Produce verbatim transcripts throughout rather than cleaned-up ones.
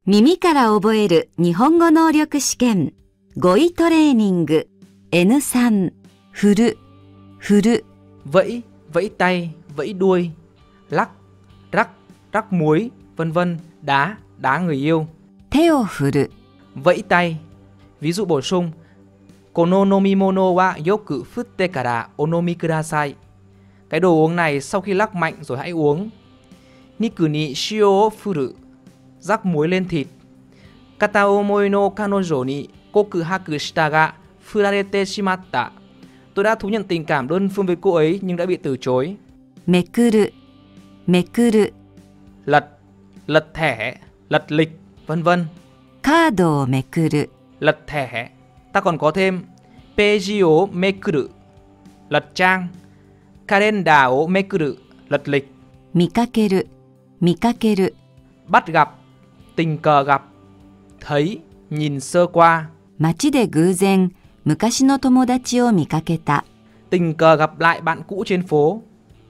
耳から覚える日本語能力試験語彙トレーニング エヌスリー 振る振る vẫy, vẫy tay, vẫy đuôi, lắc, rắc, rắc muối, vân vân, đá, đá người yêu. 手を振る Vẫy tay. Ví dụ bổ sung. Kono nomimono wa yoku futte kara onomi kudasai. Cái đồ uống này sau khi lắc mạnh rồi hãy uống. Niku ni shio o furu. Rắc muối lên thịt. Kata omoi no kanojo ni kokuhaku shita ga furarete shimatta. Tôi đã thú nhận tình cảm đơn phương với cô ấy nhưng đã bị từ chối. めくるめくる Lật, lật thẻ, lật lịch, vân vân. カードをめくる Lật thẻ. Ta còn có thêm peiji o mekuru, lật trang. Kalenda o mekuru, lật lịch. 見かける見かける Bắt gặp, tình cờ gặp. Thấy, nhìn sơ qua. 街で偶然昔の友達を見かけた Tình cờ gặp lại bạn cũ trên phố.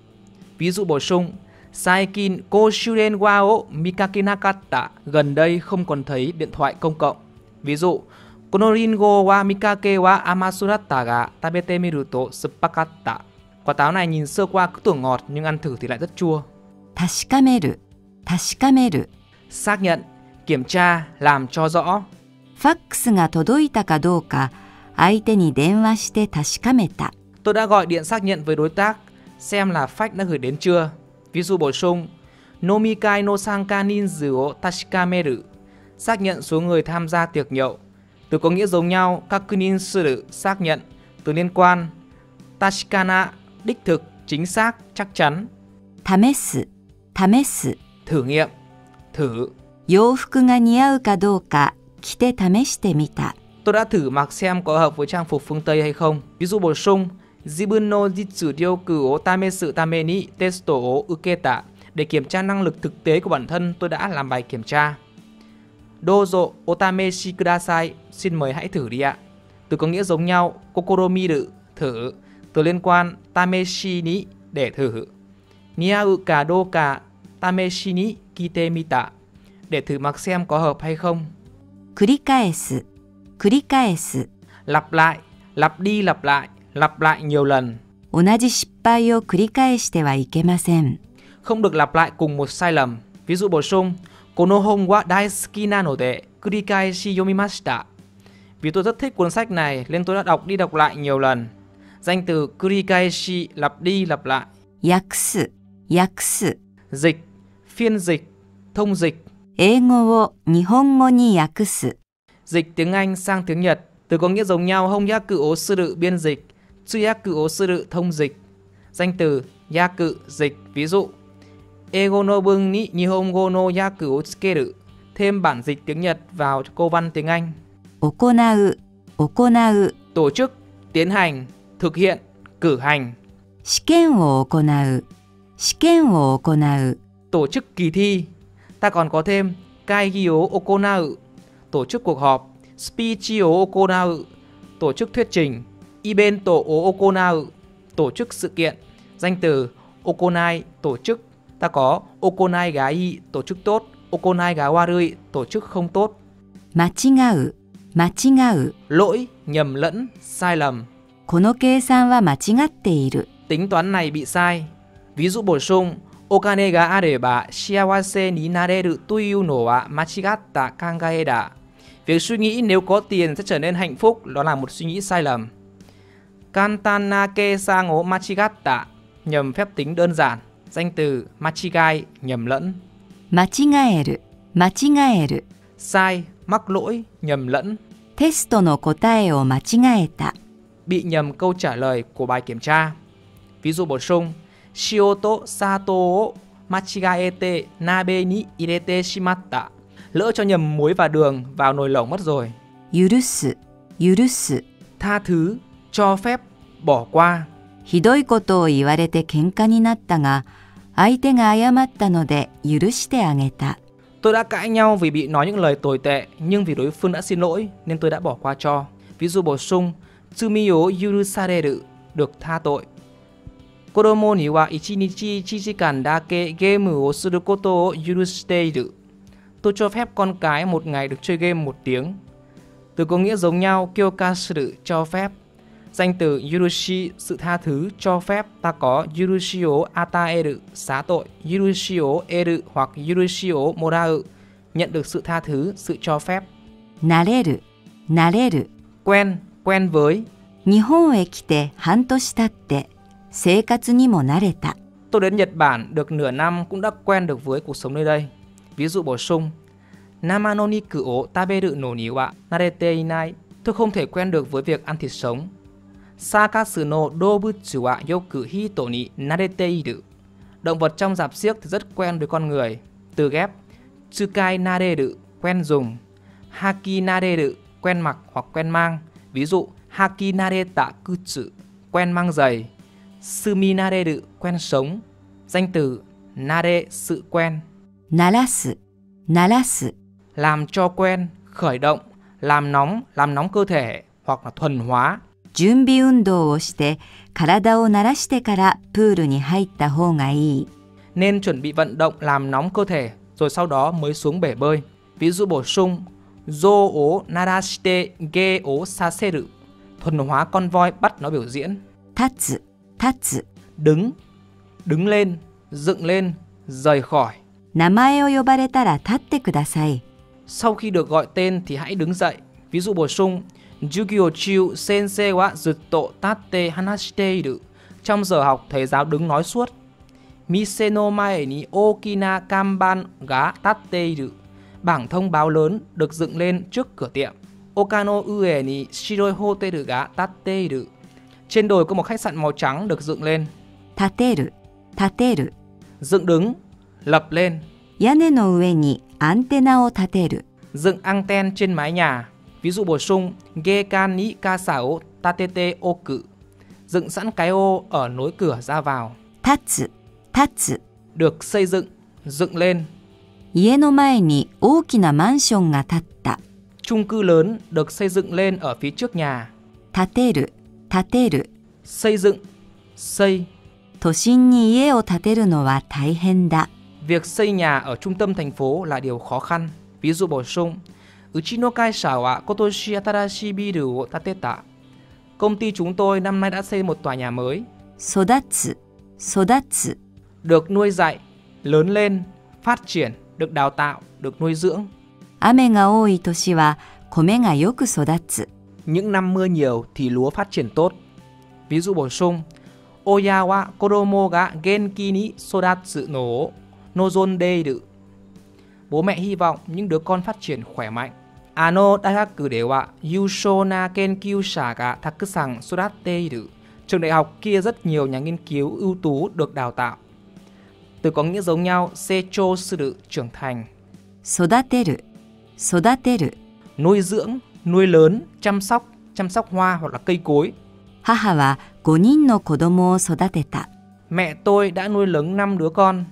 Ví dụ bổ sung. Saikin koshuren wa o mikake nakatta. Gần đây không còn thấy điện thoại công cộng. Ví dụ. Kono ringo wa mikake wa amasuratta ga tabete miru to suppakatta. Quả táo này nhìn sơ qua cứ tưởng ngọt nhưng ăn thử thì lại rất chua. 確かめる確かめる Xác nhận, kiểm tra, làm cho rõ. ファックスが届いたかどうか相手に電話して確かめた Tôi đã gọi điện xác nhận với đối tác xem là fax đã gửi đến chưa. Ví dụ bổ sung. Nomikai no sanka ninzu o tashikameru. Xác nhận số người tham gia tiệc nhậu. Từ có nghĩa giống nhau. Kakunin suru, xác nhận. Từ liên quan. Tashikana, đích thực, chính xác, chắc chắn. 試す試す Thử nghiệm, thử. 洋服が似合うかどうか着て試してみた Tôi đã thử mặc xem có hợp với trang phục phương Tây hay không. Ví dụ bổ sung. Jibun no jitsu ryoku o tamesu tame ni testo o uketa. Để kiểm tra năng lực thực tế của bản thân, tôi đã làm bài kiểm tra. Dozo otameshi kudasai. Xin mời hãy thử đi ạ. Từ có nghĩa giống nhau. Kokoromiru, thử. Từ liên quan. Tameshi ni, để thử. Niau ka doka tameshi ni kite mita. Để thử mặc xem có hợp hay không. 繰り返す繰り返す Lặp lại, lặp đi lặp lại, lặp lại nhiều lần. 同じ失敗を繰り返してはいけません Không được lặp lại cùng một sai lầm. Ví dụ bổ sung. Kono hon wa daisuki nanode kurikaeshi yomimashita. Vì tôi rất thích cuốn sách này nên tôi đã đọc đi đọc lại nhiều lần. Danh từ kurikaeshi, lặp đi lặp lại. 訳す訳す Dịch, phiên dịch, thông dịch. 英語を日本語に訳す Dịch tiếng Anh sang tiếng Nhật. Từ có nghĩa giống nhau. Honyaku o suru, biên dịch. Tsuyaku o suru, thông dịch. Danh từ yaku, dịch. Ví dụ. Eigo no bun ni nihongo no yaku o tsukeru. Thêm bản dịch tiếng Nhật vào câu văn tiếng Anh. 行う行う Tổ chức, tiến hành, thực hiện, cử hành. 試験を行う試験を行う Tổ chức kỳ thi. Ta còn có thêm kaigi o okonau, tổ chức cuộc họp. Speech o okonau, tổ chức thuyết trình. Ibento o okonau, tổ chức sự kiện. Danh từ okonai, tổ chức. Ta có okonai ga ii, tổ chức tốt. Okonai ga warui, tổ chức không tốt. 間違う間違う Lỗi, nhầm lẫn, sai lầm. この計算は間違っている Tính toán này bị sai. Ví dụ bổ sung. Okane ga areba shiawase ni nareru toiu no wa machigatta kangae da. Việc suy nghĩ nếu có tiền sẽ trở nên hạnh phúc, đó là một suy nghĩ sai lầm. Kantan na kesan o machigatta, nhầm phép tính đơn giản. Danh từ machigai, nhầm lẫn. 間違える間違える Sai, mắc lỗi, nhầm lẫn. テストの答えを間違えた Bị nhầm câu trả lời của bài kiểm tra. Ví dụ bổ sung. Shio to sato o machigaete nabe ni irete shimatta. Lỡ cho nhầm muối và đường vào nồi lẩu mất rồi. 許す許す Tha thứ, cho phép, bỏ qua. ひどいことを言われて喧嘩になったが相手が謝ったので許してあげた Tôi đã cãi nhau vì bị nói những lời tồi tệ, nhưng vì đối phương đã xin lỗi nên tôi đã bỏ qua cho. Ví dụ bổ sung. Tsumi o yurusareru, được tha tội. Kodomo ni wa ichi nichi ichi jikan dake game o suru koto o yurushiteiru. tôi cho phép con cái một ngày được chơi game một tiếng. Từ có nghĩa giống nhau, kyokasuru cho phép. Danh từ yurushi sự tha thứ cho phép, ta có yurushi o ataeru xá tội, yurushi o eru hoặc yurushi o morau nhận được sự tha thứ, sự cho phép. 慣れる、慣れる。 Quen, quen với. 日本へ来て半年経って生活にも慣れた。 Tôi đến Nhật Bản được nửa năm cũng đã quen được với cuộc sống nơi đây. Ví dụ bổ sung. Nama no niku o taberu no ni wa narete inai. Tôi không thể quen được với việc ăn thịt sống. Sakasu no dobutsu wa yoku hito ni narete iru. Động vật trong rạp xiếc thì rất quen với con người. Từ ghép tsukai nareru quen dùng, haki nareru quen mặc hoặc quen mang. Ví dụ haki nareta kutsu quen mang giày, sumi nareru quen sống. Danh từ nare sự quen. 慣らす、慣らす。 Làm cho quen, khởi động, làm nóng, làm nóng cơ thể hoặc là thuần hóa. 準備運動をして体を慣らしてからプールに入った方がいい。 Nên chuẩn bị vận động làm nóng cơ thể rồi sau đó mới xuống bể bơi. Ví dụ bổ sung Zo o narashite ge o saseru. Thuần hóa con voi bắt nó biểu diễn. 立つ、立つ。 Đứng, đứng lên, dựng lên, rời khỏi. 名前を呼ばれたら立ってください。 Sau khi được gọi tên thì hãy đứng dậy. Ví dụ bổ sung Jugyo chiu sensei wa zutto tatte hanashite iru. Trong giờ học thầy giáo đứng nói suốt. Mise no mae ni okina kanban ga tatte iru. Bảng thông báo lớn được dựng lên trước cửa tiệm. Okano ue ni shiroi hoteru ga tatte iru. Trên đồi có một khách sạn màu trắng được dựng lên. 立てる、立てる。 Dựng đứng, lập lên. 屋根の上にアンテナを立てる。 Dựng anten trên mái nhà. Ví dụ bổ sung Gekan ni kasa o tatete oku. Dựng sẵn cái ô ở nối cửa ra vào. 立つ、立つ。 Được xây dựng, dựng lên. 家の前に大きなマンションが建った。 Chung cư lớn được xây dựng lên ở phía trước nhà. 建てる、建てる。 Xây dựng, xây. 都心に家を建てるのは大変だ。 Việc xây nhà ở trung tâm thành phố là điều khó khăn. Ví dụ bổ sung Uchi no kaisha wa kotoshi atarashi biru o tateta. Công ty chúng tôi năm nay đã xây một tòa nhà mới. 育つ、育つ。 Được nuôi dạy, lớn lên, phát triển, được đào tạo, được nuôi dưỡng. 雨が多い年は米がよく育つ。 Những năm mưa nhiều thì lúa phát triển tốt. Ví dụ bổ sung Oya wa kodomo ga genki ni sodatsu no o nozondeiru. Bố mẹ hy vọng những đứa con phát triển khỏe mạnh. Ano daigaku de wa yushou na kenkyusha ga takusan sodatteiru. Trường đại học kia rất nhiều nhà nghiên cứu ưu tú được đào tạo. Từ có nghĩa giống nhau, seichou suru trưởng thành. 育てる、育てる。 Nuôi dưỡng, nuôi lớn, chăm sóc, chăm sóc hoa hoặc là cây cối. 母はごにんの子供を育てた。 Mẹ tôi đã nuôi lớn năm đứa con.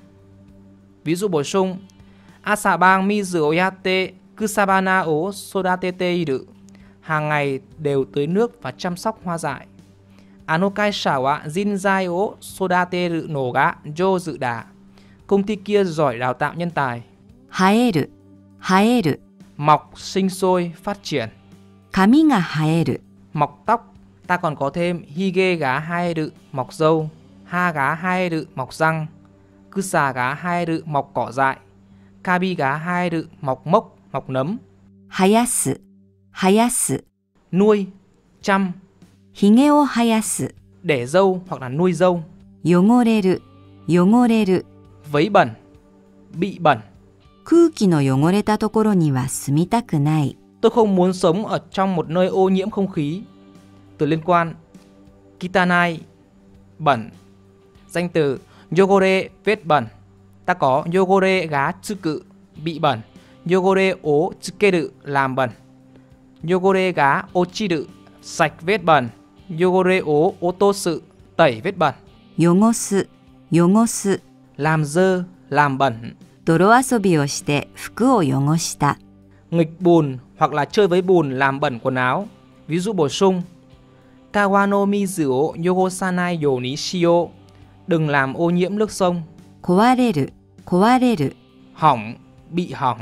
Ví dụ bổ sung Asabang mizu o yatte kusabana o sodatete iru. Hàng ngày đều tưới nước và chăm sóc hoa dại. Ano kaisha wa jinzai o sodateru no ga jouzu da. Công ty kia giỏi đào tạo nhân tài. 生える、生える。 Mọc, sinh sôi, phát triển. 髪が生える。 Mọc tóc. Ta còn có thêm hige ga haeru, mọc râu, ha ga haeru, mọc răng, kusa ga haeru, mọc cỏ dại, kabi ga haeru, mọc mốc, mọc nấm. 生やす、生やす。 Nuôi, chăm. ひげを生やす。 Để râu hoặc là nuôi râu. 汚れる、汚れる。 Vấy bẩn, bị bẩn. 空気の汚れたところには住みたくない。 Tôi không muốn sống ở trong một nơi ô nhiễm không khí. Từ liên quan Kitanai, bẩn. Danh từ yogore, vết bẩn. Ta có yogore ga tsuku, bị bẩn. Yogore o tsukeru, làm bẩn. Yogore ga ochiru, sạch vết bẩn. Yogore o otosu, tẩy vết bẩn. 汚す、汚す。 Làm dơ, làm bẩn. 泥遊びをして服を汚した。 Nghịch bùn hoặc là chơi với bùn làm bẩn quần áo. Ví dụ bổ sung Kawa no mizu o yogosanai yo ni shio. Đừng làm ô nhiễm nước sông. 壊れる、壊れる。 Hỏng, bị hỏng.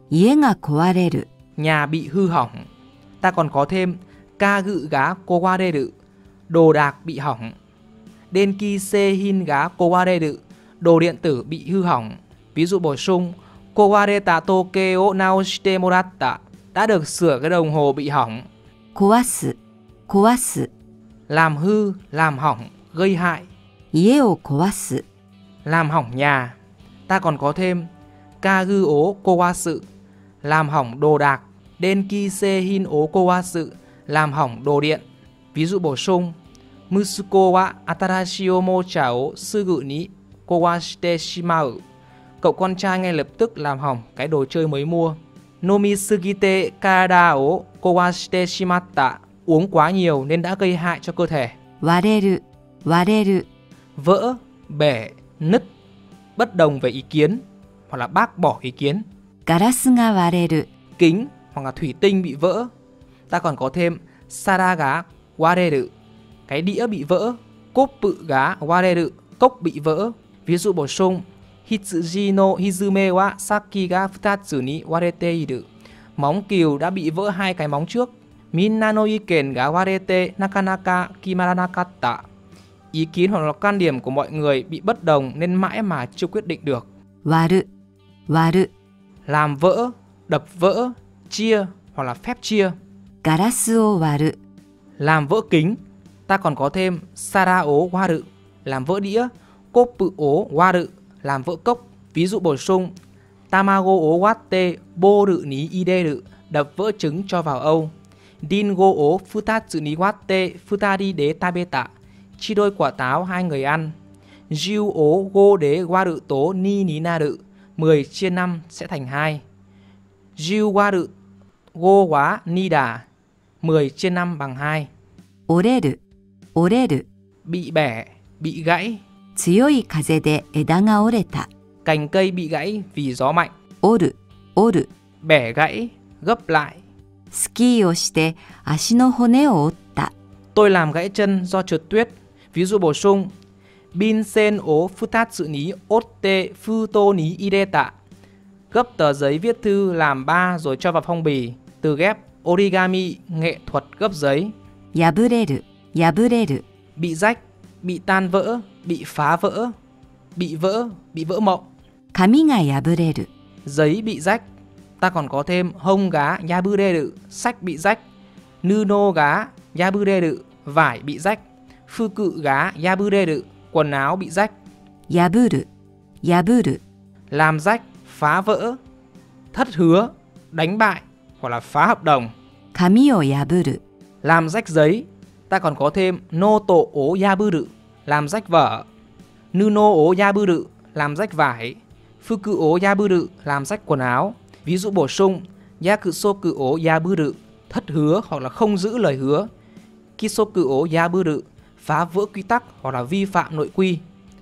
家が壊れる。 nhà bị hư hỏng. Ta còn có thêm kagu ga kowareru, đồ đạc bị hỏng. Denki seihin ga kowareru, đồ điện tử bị hư hỏng. Ví dụ bổ sung kowareta toke o naoshite moratta, đã được sửa cái đồng hồ bị hỏng. 壊す、壊す。 Làm hư, làm hỏng, gây hại. 家を壊す。 Làm hỏng nhà. Ta còn có thêm kagu o kowasu, làm hỏng đồ đạc. Denki seihin o kowasu, làm hỏng đồ điện. Ví dụ bổ sung Musuko wa atarashii omocha o sugu ni kowashite shimau, cậu con trai ngay lập tức làm hỏng cái đồ chơi mới mua. Nomisugite karada o kowashite shimatta, uống quá nhiều nên đã gây hại cho cơ thể. 割れる、割れる。 Vỡ, bể, nứt, bất đồng về ý kiến hoặc là bác bỏ ý kiến. ガラスが割れる。 Kính hoặc là thủy tinh bị vỡ. Ta còn có thêm sara ga wareru, cái đĩa bị vỡ. Koppu ga wareru, cốc bị vỡ. Ví dụ bổ sung Hitsuji no hizume wa saki ga futatsu ni warete iru, móng cừu đã bị vỡ hai cái móng trước. Minna no iken ga warete nakanaka kimaranakatta, ý kiến hoặc là quan điểm của mọi người bị bất đồng nên mãi mà chưa quyết định được. 割る、割る。 Làm vỡ, đập vỡ, chia hoặc là phép chia. ガラスを割る。 Làm vỡ kính. Ta còn có thêm sara o waru, làm vỡ đĩa. Koppu o waru, làm vỡ cốc. Ví dụ bổ sung Tamago o watte boru ni ideru, đập vỡ trứng cho vào âu. Dingo o futatsu ni watte futari de tabeta, chia đôi quả táo hai người ăn. Jiu o go de waru to ni ni naru, mười chia năm sẽ thành hai. Jiu waru go wa nida, mười chia năm bằng hai. 折れる、折れる。 Bị bẻ, bị gãy. 強い風で枝が折れた。 Cành cây bị gãy vì gió mạnh. 折る、折る。 Bẻ gãy, gấp lại. スキーをして足の骨を折った。 Tôi làm gãy chân do trượt tuyết. Ví dụ bổ sung Binsen o futatsu ni otte futo ni ireta, gấp tờ giấy viết thư làm ba rồi cho vào phong bì. Từ ghép origami, nghệ thuật gấp giấy. 破れる、破れる。 Bị rách, bị tan vỡ, bị phá vỡ. Bị vỡ, bị vỡ mộng. 紙が破れる。 Giấy bị rách. Ta còn có thêm hông gá yabureru, sách bị rách. Nuno gá yabureru, vải bị rách. Phu cự gá yabureru, quần áo bị rách. 破る、破る。 Làm rách, phá vỡ. Thất hứa, đánh bại hoặc là phá hợp đồng. 紙を破る。 Làm rách giấy. Ta còn có thêm noto o yaburu, làm rách vở. Nuno o yaburu, làm rách vải. Fuku o yaburu, làm rách quần áo. Ví dụ bổ sung yakusoku o yaburu, thất hứa hoặc là không giữ lời hứa. Kisoku o yaburu, phá vỡ quy tắc hoặc là vi phạm nội quy.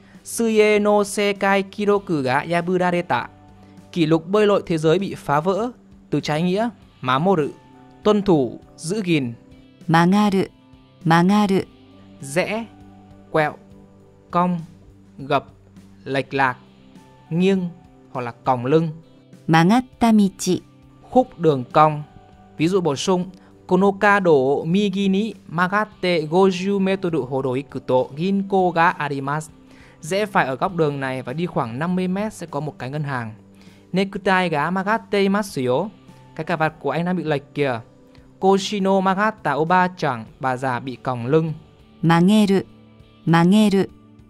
Suie no sekai kiroku ga yaburareta, kỷ lục bơi lội thế giới bị phá vỡ. Từ trái nghĩa mamoru, tuân thủ, giữ gìn. 曲がる、曲がる。 Rẽ, quẹo, cong, gập, lệch lạc, nghiêng hoặc là còng lưng. 曲がった道。 Khúc đường cong. Ví dụ bổ sung Kono kado o migi ni magatte năm mươi mét hodo iku to ginko ga arimasu, rẽ phải ở góc đường này và đi khoảng năm mươi mét sẽ có một cái ngân hàng. Necktie ga magatte imasu yo, cái cà vạt của anh đang bị lệch kìa. Koshino magatta oba-chan, bà già bị còng lưng. 曲げる、曲げる。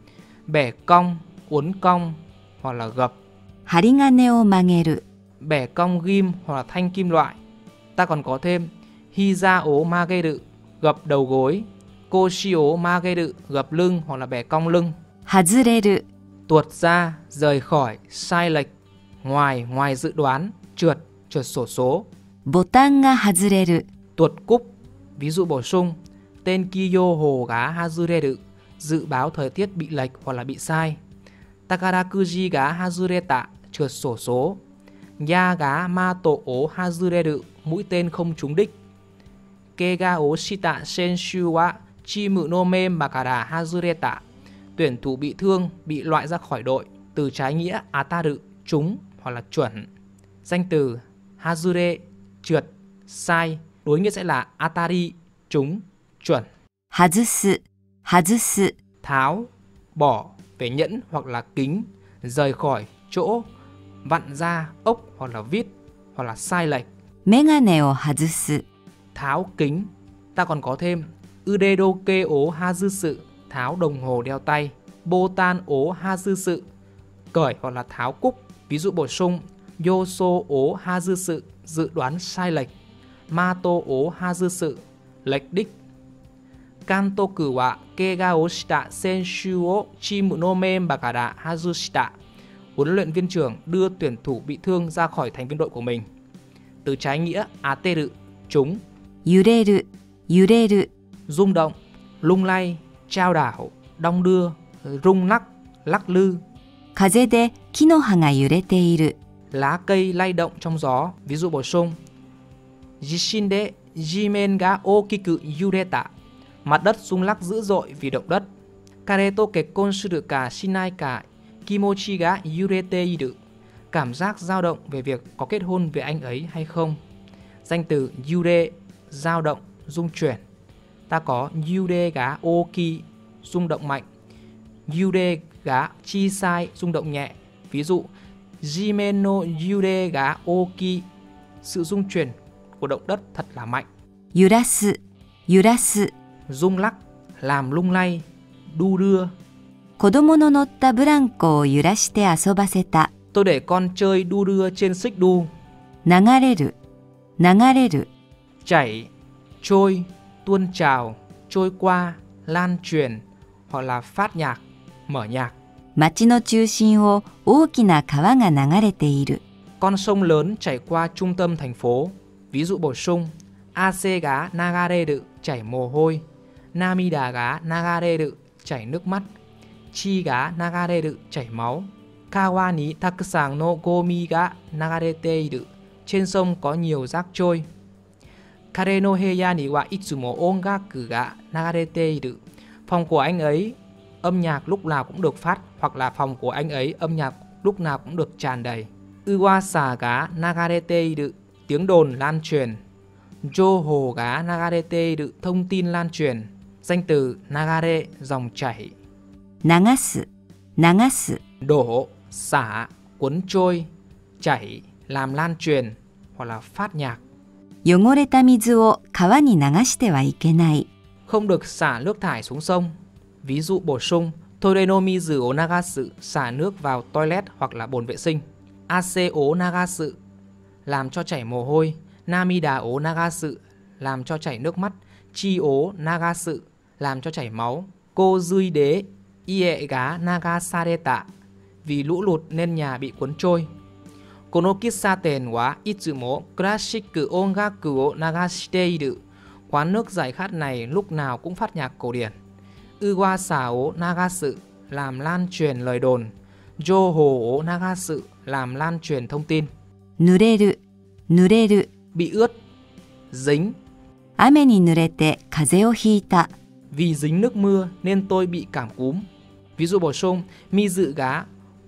Bẻ cong, uốn cong hoặc là gập. 針金を曲げる。 Bẻ cong ghim hoặc là thanh kim loại. Ta còn có thêm hiza o mageru, gập đầu gối. Koshi o mageru, gập lưng hoặc là bẻ cong lưng. 外れる。 Tuột ra, rời khỏi, sai lệch, ngoài, ngoài dự đoán, trượt, trượt xổ số. ボタンが外れる。 Tuột cúp. Ví dụ bổ sung Tenkiyo ho ga hazureru, dự báo thời tiết bị lệch hoặc là bị sai. Takarakuji ga hazureta, trượt xổ số. Ya ga mato o hazureru, mũi tên không trúng đích. Kega o shita senshu wa chimu no memba kara hazureta, tuyển thủ bị thương, bị loại ra khỏi đội. Từ trái nghĩa ataru, trúng hoặc là chuẩn. Danh từ hazure, trượt, sai. Đối nghĩa sẽ là atari, trúng, chuẩn. 外す、外す。 Tháo, bỏ, về nhẫn hoặc là kính, rời khỏi, chỗ, vặn ra, ốc hoặc là vít, hoặc là sai lệch. メガネを外す。 Tháo kính. Ta còn có thêm udedoke o hazutsu, tháo đồng hồ đeo tay. Botan o hazutsu, cởi hoặc là tháo cúc. Ví dụ bổ sung yoso o hazutsu, dự đoán sai lệch. Mato o hazutsu, lệch đích. Kantoku wa kega o shita senshu o chimu no memba kara hazushita. Huấn luyện viên trưởng đưa tuyển thủ bị thương ra khỏi thành viên đội của mình. Từ trái nghĩa ateru, trúng. 揺れる、揺れる。 Rung động, lung lay, trao đảo, đong đưa, rung lắc, lắc lư. 風で木の葉が揺れている。 Lá cây lay động trong gió. Ví dụ bổ sung Jishin de jimen ga okiku yureta, mặt đất rung lắc dữ dội vì động đất. Kare to kekkon suru ka shinai ka kimochi ga yurete iru, cảm giác dao động về việc có kết hôn với anh ấy hay không. Danh từ yure, dao động, rung chuyển. Ta có yude ga oki, rung động mạnh. Yude ga chisai, rung động nhẹ. Ví dụ jimen no yude ga oki, sự rung chuyển của động đất thật là mạnh. 揺らす、揺らす。 Rung lắc, làm lung lay, đu đưa. 子供の乗ったブランコを揺らして遊ばせた。 Tôi để con chơi đu đưa trên xích đu. 流れる、流れる。 Chảy, trôi, tuôn trào, trôi qua, lan truyền, hoặc là phát nhạc, mở nhạc. 町の中心を大きな川が流れている。 Con sông lớn chảy qua trung tâm thành phố. Ví dụ bổ sung ase ga nagareru, chảy mồ hôi. Namida ga nagareru, chảy nước mắt. Chi ga nagareru, chảy máu. Kawa ni takusan no gomi ga nagarete iru, trên sông có nhiều rác trôi. Kare no heya ni wa itsumo ongaku ga nagarete iru, phòng của anh ấy âm nhạc lúc nào cũng được phát, hoặc là phòng của anh ấy âm nhạc lúc nào cũng được tràn đầy. Uwasa ga nagarete iru, tiếng đồn lan truyền. Joho ga nagarete iru, thông tin lan truyền. Danh từ nagare, dòng chảy. 流す、流す。 Đổ, xả, cuốn trôi, chảy, làm lan truyền, hoặc là phát nhạc. 汚れた水を川に流してはいけない。 Không được xả nước thải xuống sông. Ví dụ bổ sung Toire no mizu o nagasu, xả nước vào toilet hoặc là bồn vệ sinh. Ase o nagasu, làm cho chảy mồ hôi. Namida o nagasu, làm cho chảy nước mắt. Chi o nagasu, làm cho chảy máu. Kozui de ie ga nagasareta, vì lũ lụt nên nhà bị cuốn trôi. Kono kissaten wa itsumo classic ongaku o nagashite iru, quán nước giải khát này lúc nào cũng phát nhạc cổ điển. Uwasa o nagasu, làm lan truyền lời đồn. Joho o nagasu, làm lan truyền thông tin. 濡れる、濡れる。 Bị ướt, dính. 雨に濡れて風邪をひいた。 Vì dính nước mưa nên tôi bị cảm cúm. Ví dụ bổ sung mizu ga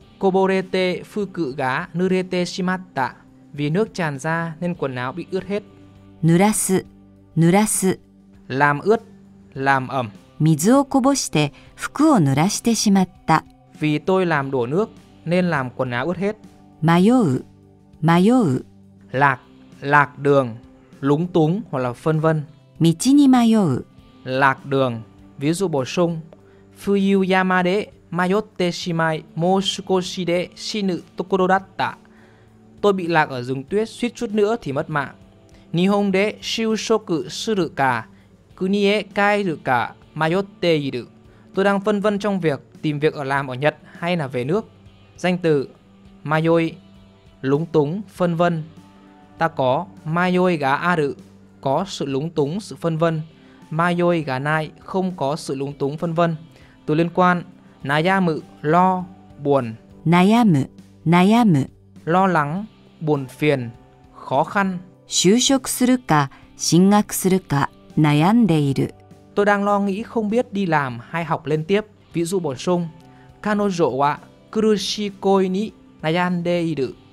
koborete fuku ga nurete shimatta, vì nước tràn ra nên quần áo bị ướt hết. 濡らす、濡らす。 Làm ướt, làm ẩm. 水をこぼして服を濡らしてしまった。 Vì tôi làm đổ nước nên làm quần áo ướt hết. 迷う、迷う。 Lạc, lạc đường, lúng túng hoặc là phân vân. 道に迷う。 Lạc đường. Ví dụ bổ sung Fuyuyama de mayotte shimai mou sukoshi de shinu tokoro datta, tôi bị lạc ở rừng tuyết, suýt chút nữa thì mất mạng. Nihon de shushoku suru ka kunie kairu ka mayotte iru, tôi đang phân vân trong việc tìm việc ở làm ở Nhật hay là về nước. Danh từ mayoi, lúng túng, phân vân. Ta có mayoi ga aru, có sự lúng túng, sự phân vân. Mayoi ga nai, không có sự lúng túng, phân vân. Từ liên quan nayamu, lo, buồn. 悩む、悩む。 Lo lắng, buồn phiền, khó khăn. 就職するか進学するか悩んでいる。 Tôi đang lo nghĩ không biết đi làm hay học lên tiếp. Ví dụ bổ sung Kanojo wa kurushii koi ni nayande iru,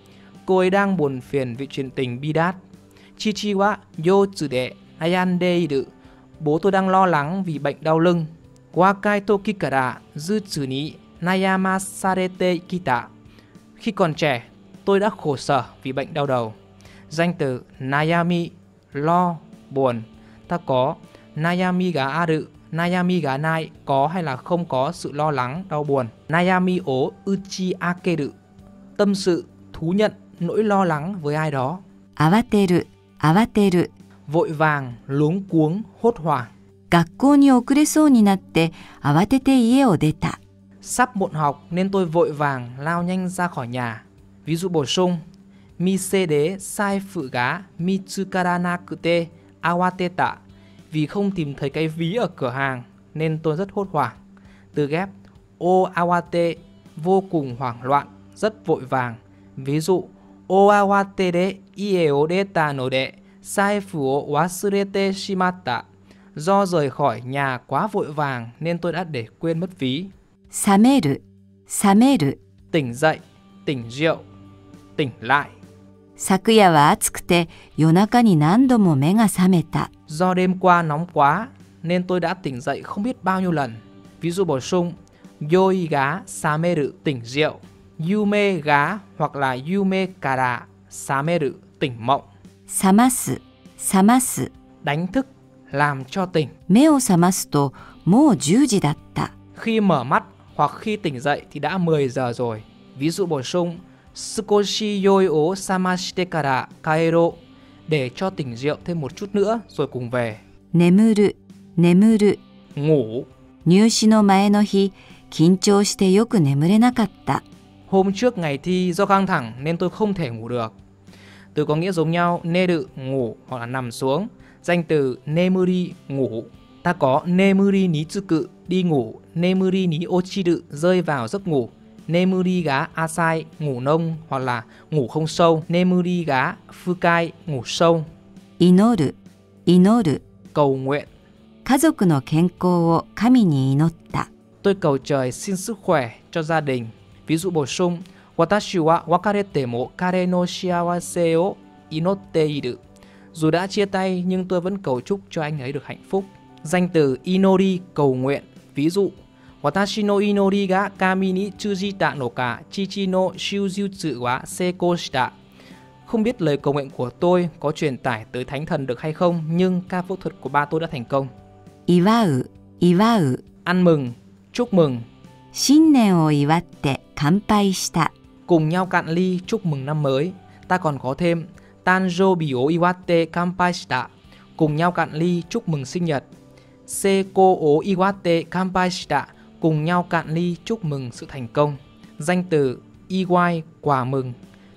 cô ấy đang buồn phiền vì chuyện tình bi đát. Chichi wa yotsude nayandeiru, bố tôi đang lo lắng vì bệnh đau lưng. Wakai toki kara jutsu ni nayamasarete kita, khi còn trẻ tôi đã khổ sở vì bệnh đau đầu. Danh từ nayami, lo, buồn. Ta có nayami ga aru, nayami ga nai, có hay là không có sự lo lắng, đau buồn. Nayami o uchi akeru, tâm sự, thú nhận nỗi lo lắng với ai đó. Awateru, awateru, vội vàng, luống cuống, hốt hoảng. 学校に遅れそうになって慌てて家を出た。 Sắp muộn học nên tôi vội vàng lao nhanh ra khỏi nhà. Ví dụ bổ sung: Mise de saifu ga mitsukaranakute awateta, vì không tìm thấy cái ví ở cửa hàng nên tôi rất hốt hoảng. Từ ghép o awate, vô cùng hoảng loạn, rất vội vàng. Ví dụ: O awate de ie o deta node saifu o wasurete shimatta, do rời khỏi nhà quá vội vàng nên tôi đã để quên mất ví. 覚める、覚める。 Tỉnh dậy, tỉnh rượu, tỉnh lại. 昨夜は暑くて夜中に何度も目が覚めた。 Do đêm qua nóng quá nên tôi đã tỉnh dậy không biết bao nhiêu lần. Ví dụ bổ sung: Yoi ga sameru, tỉnh rượu. Yume ga hoặc là yume kara sameru, tỉnh mộng. 覚ます、覚ます。 Đánh thức, làm cho tỉnh. 目を覚ますともうじゅうじだった。 Khi mở mắt hoặc khi tỉnh dậy thì đã mười giờ rồi. Ví dụ bổ sung: Sukoshi yoi o samashite kara kaero, để cho tỉnh rượu thêm một chút nữa rồi cùng về. 眠る、眠る。 Ngủ. 入試の前の日、緊張してよく眠れなかった。 Hôm trước ngày thi do căng thẳng nên tôi không thể ngủ được. Từ có nghĩa giống nhau, neru, ngủ hoặc là nằm xuống. Danh từ nemuri, ngủ. Ta có nemuri ni tsuku, đi ngủ. Nemuri ni ochiru, rơi vào giấc ngủ. Nemuri ga asai, ngủ nông hoặc là ngủ không sâu. Nemuri ga fukai, ngủ sâu. 祈る、祈る。 Cầu nguyện. 家族の健康を神に祈った。 Tôi cầu trời xin sức khỏe cho gia đình. Ví dụ bổ sung: Watashi wa wakarete mo kare no shiawase o inotteiru, dù đã chia tay nhưng tôi vẫn cầu chúc cho anh ấy được hạnh phúc. Danh từ inori, cầu nguyện. Ví dụ: Watashi no inori ga kami ni tsujita no ka chichi no shujutsu wa seiko shita, không biết lời cầu nguyện của tôi có truyền tải tới thánh thần được hay không, nhưng ca phẫu thuật của ba tôi đã thành công. 祝う、祝う。 Ăn mừng, chúc mừng. 新年を祝って乾杯した。 Cùng nhau cạn ly chúc mừng năm mới. Ta còn có thêm Tanjobi o iwatte kanpai shita, cùng nhau cạn ly chúc mừng sinh nhật. Seiko o iwatte kanpai shita, cùng nhau cạn ly chúc mừng sự thành công. Danh từ iwai, quà mừng.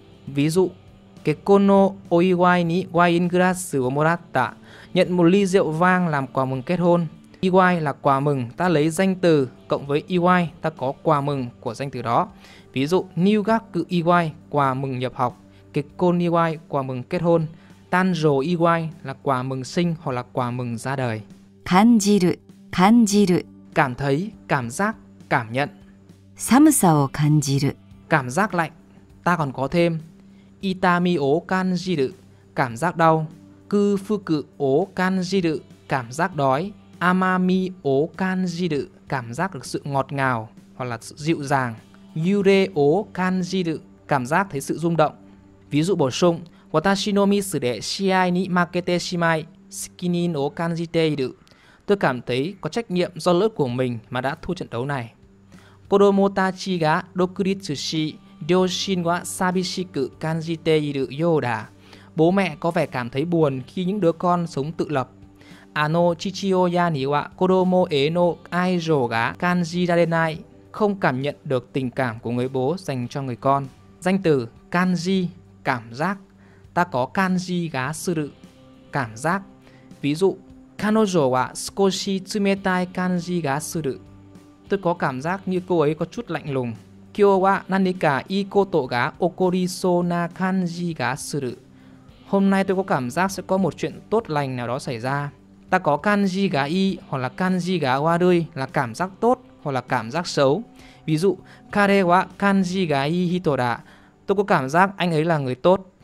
Ví dụ: Kekkon no oiwai ni wain glass o moratta, nhận một ly rượu vang làm quà mừng kết hôn. Iwai là quà mừng, ta lấy danh từ cộng với iwai, ta có quà mừng của danh từ đó. Ví dụ: Niugaku iwai, quà mừng nhập học. Kekkon iwai, quà mừng kết hôn. Tanjo iwai là quà mừng sinh hoặc là quà mừng ra đời. 感じる、感じる。 Cảm thấy, cảm giác, cảm nhận. 寒さを感じる。 Cảm giác lạnh. Ta còn có thêm Itami o kanjiru, cảm giác đau. Kufuku o kanjiru, cảm giác đói. Amami o kanjiru, cảm giác được sự ngọt ngào hoặc là sự dịu dàng. Yure o kanjiru, cảm giác thấy sự rung động. Ví dụ bổ sung: Watashi no misu de shiai ni makete shimai tsukinin o kanjiteiru, tôi cảm thấy có trách nhiệm do lỗi của mình mà đã thua trận đấu này. Kodomo tachi ga dokuritsu shi ryoshin wa sabishiku kanjiteiru yoda, bố mẹ có vẻ cảm thấy buồn khi những đứa con sống tự lập. Ano chichioya ni wa kodomo e no aijo ga kanjirarenai, không cảm nhận được tình cảm của người bố dành cho người con. Danh từ kanji, cảm giác. Ta có kanji ga suru, cảm giác. Ví dụ: Kanojo wa sukoshi tsumetai kanji ga suru, tôi có cảm giác như cô ấy có chút lạnh lùng. Kyo wa nanika ii koto ga okorisou na kanji ga suru, hôm nay tôi có cảm giác sẽ có một chuyện tốt lành nào đó xảy ra. Ta có kanji ga ii hoặc là kanji ga warui là cảm giác tốt hoặc là cảm giác xấu. Ví dụ: Kare wa kanji ga ii hito da, Tôi có cảm giác anh ấy là người tốt.